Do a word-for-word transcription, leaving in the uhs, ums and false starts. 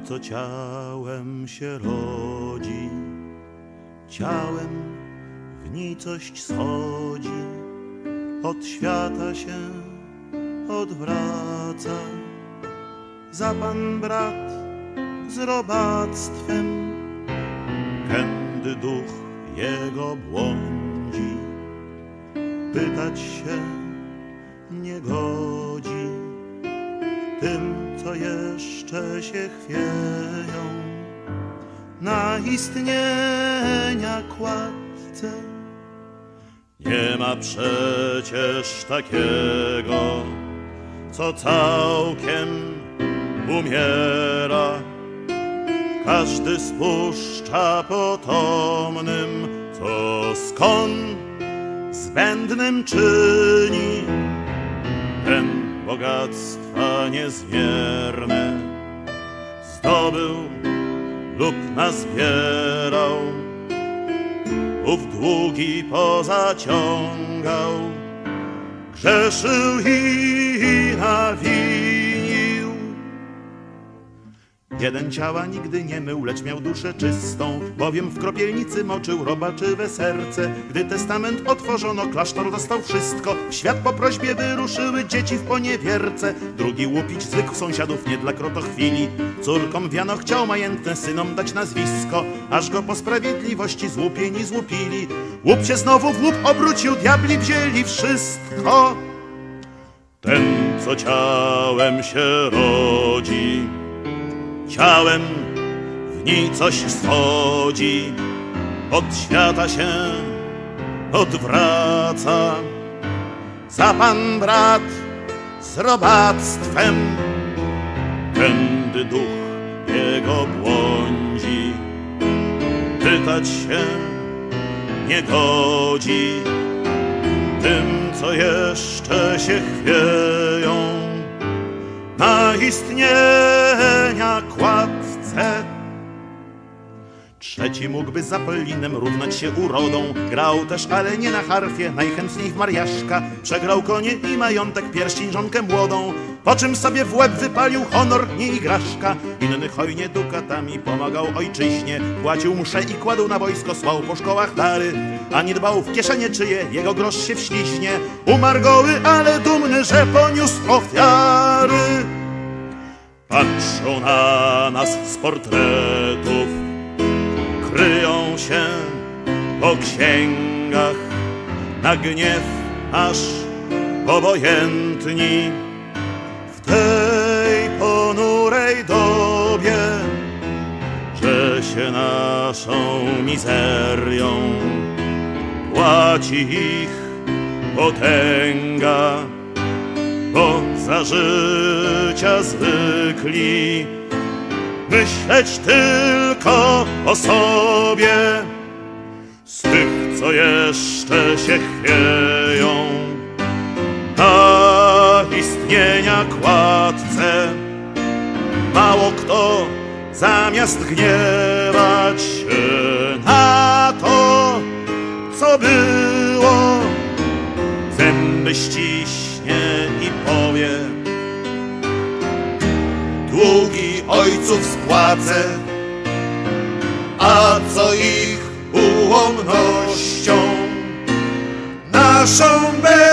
co ciałem się rodzi, ciałem w nicość schodzi, od świata się odwraca. Za pan brat z robactwem, kędy duch jego błądzi, pytać się nie godzi tym, co jeszcze się chwieją na istnienia kładce. Nie ma przecież takiego, co całkiem umiera. Każdy spuszcza potomnym, co skon zbędnym czyni. Ten bogactwa niezmierne zdobył lub nazbierał, ów długi pozaciągał, grzeszył i nawinił. Jeden ciała nigdy nie mył, lecz miał duszę czystą, bowiem w kropielnicy moczył robaczywe serce. Gdy testament otworzono, klasztor dostał wszystko. W świat po prośbie wyruszyły dzieci w poniewierce. Drugi łupić zwykł sąsiadów nie dla krotochwili. Córkom wiano chciał majętne, synom dać nazwisko, aż go po sprawiedliwości złupieni złupili. Łup się znowu w łup obrócił, diabli wzięli wszystko. Ten, co ciałem się rodzi, ciałem w nicość schodzi, od świata się odwraca. Za pan brat z robactwem, kędy duch jego błądzi, pytać się nie godzi tym, co jeszcze się chwieją na istnienia kładce. Trzeci mógłby z Apollinem równać się urodą. Grał też, ale nie na harfie, najchętniej w mariaszka. Przegrał konie i majątek, pierścień, żonkę młodą, po czym sobie w łeb wypalił honor, nie igraszka. Inny hojnie dukatami pomagał ojczyźnie, płacił msze i kładł na wojsko, słał po szkołach dary, a nie dbał w kieszenie czyje, jego grosz się wśliźnie. Umarł goły, ale dumny, że poniósł ofiary. Patrzą na nas z portretów, kryją się po księgach, na gniew aż obojętni. W tej ponurej dobie, że się naszą mizerią płaci ich potęga, bo za życia zwykli myśleć tylko o sobie. Z tych, co jeszcze się chwieją na istnienia kładce, mało kto zamiast gniewać się na to, co było, zęby ściśnie i powie: długi ojców spłacę, a co ich ułomnością naszą będzie.